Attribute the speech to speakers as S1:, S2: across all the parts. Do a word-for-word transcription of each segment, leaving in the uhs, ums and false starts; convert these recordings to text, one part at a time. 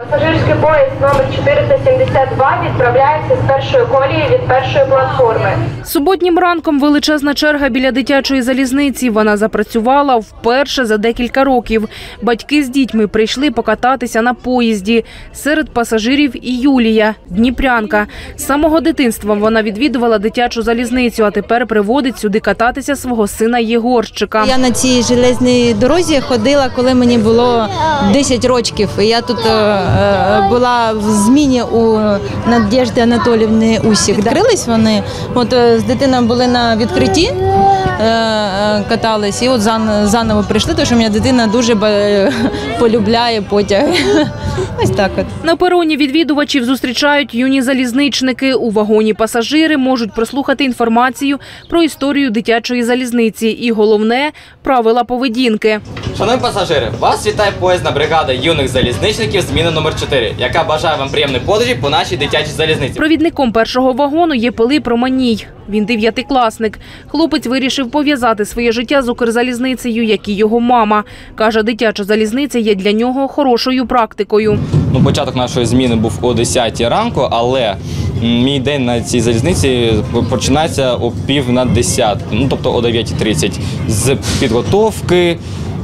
S1: Пасажирський поїзд номер чотириста сімдесят два відправляється з першої колії від першої платформи.
S2: Суботнім ранком величезна черга біля дитячої залізниці. Вона запрацювала вперше за декілька років. Батьки з дітьми прийшли покататися на поїзді. Серед пасажирів і Юлія, дніпрянка. З самого дитинства вона відвідувала дитячу залізницю, а тепер приводить сюди кататися свого сина Єгорчика.
S3: Я на цій железній дорозі ходила, коли мені було десять років. Я тут була в зміні у Надежди Анатоліївни Усік. Відкрились вони, от з дитиною були на відкритті, катались, і от заново прийшли, тому що моя дитина дуже полюбляє потяги. Ось так от.
S2: На пероні відвідувачів зустрічають юні залізничники. У вагоні пасажири можуть прослухати інформацію про історію дитячої залізниці і, головне, правила поведінки.
S4: Шановні пасажири, вас вітає поїзна бригада юних залізничників зміни номер чотири, яка бажає вам приємної подорожі по нашій дитячій залізниці.
S2: Провідником першого вагону є Пилип Романій. Він дев'ятикласник. Хлопець вирішив пов'язати своє життя з Укрзалізницею, як і його мама. Каже, дитяча залізниця є для нього хорошою практикою.
S4: Ну, початок нашої зміни був о десятій ранку, але мій день на цій залізниці починається о пів на десяту, ну, тобто о дев'ятій тридцять, з підготовки,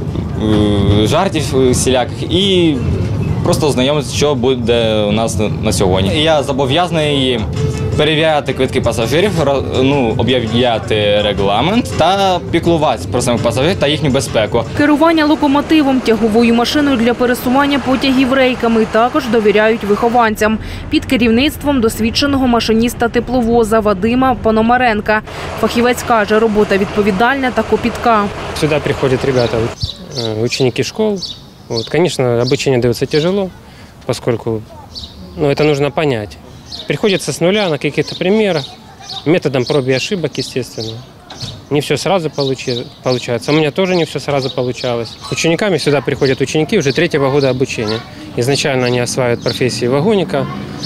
S4: жартів всіляких і просто знайомитися, що буде у нас на сьогодні. Я зобов'язаний перевіряти квитки пасажирів, ну, об'являти регламент та піклуватися про самих пасажирів та їхню безпеку.
S2: Керування локомотивом, тяговою машиною для пересування потягів рейками також довіряють вихованцям. Під керівництвом досвідченого машиніста-тепловоза Вадима Пономаренка. Фахівець каже, робота відповідальна та копітка.
S5: Сюди приходять ребята, ученики школ. Вот, конечно, обучение дается тяжело, поскольку ну, это нужно понять. Приходится с нуля на каких-то примерах, методом проб и ошибок, естественно. Не все сразу получается. У меня тоже не все сразу получалось. Учениками сюда приходят ученики уже третьего года обучения. Изначально они осваивают профессии вагоника,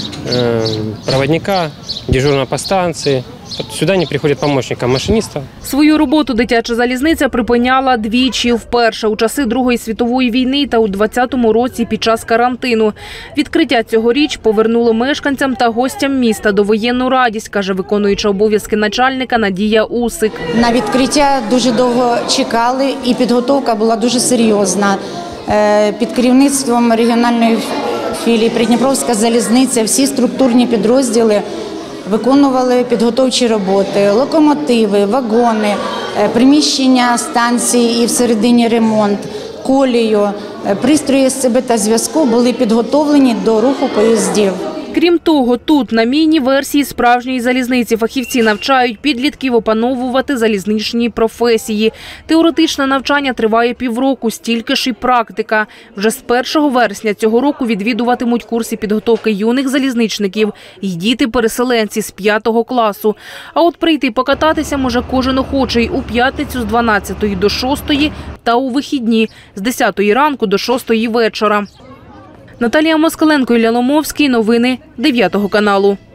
S5: проводника, дежурного по станции. Сюди не приходять помічникам машиніста.
S2: Свою роботу дитяча залізниця припиняла двічі. Вперше у часи Другої світової війни та у двадцятому році під час карантину. Відкриття цьогоріч повернуло мешканцям та гостям міста довоєнну радість, каже виконуюча обов'язки начальника Надія Усик.
S6: На відкриття дуже довго чекали і підготовка була дуже серйозна. Під керівництвом регіональної філії Придніпровська залізниця, всі структурні підрозділи виконували підготовчі роботи, локомотиви, вагони, приміщення станції і всередині ремонт, колію, пристрої ес це бе та зв'язку були підготовлені до руху поїздів.
S2: Крім того, тут на міні-версії справжньої залізниці фахівці навчають підлітків опановувати залізничні професії. Теоретичне навчання триває півроку, стільки ж і практика. Вже з першого вересня цього року відвідуватимуть курси підготовки юних залізничників і діти-переселенці з п'ятого класу. А от прийти покататися може кожен охочий у п'ятницю з дванадцятої до шостої та у вихідні з десятої ранку до шостої вечора. Наталія Москаленко, Ілля Ломовський. Новини дев'ятого каналу.